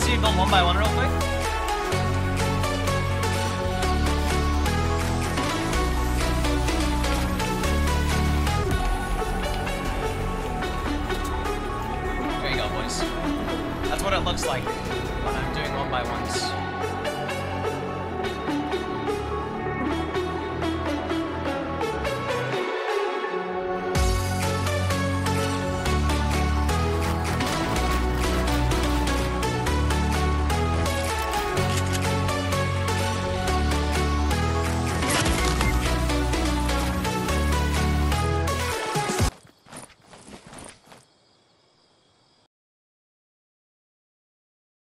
see it going one by one real quick? There you go, boys. That's what it looks like.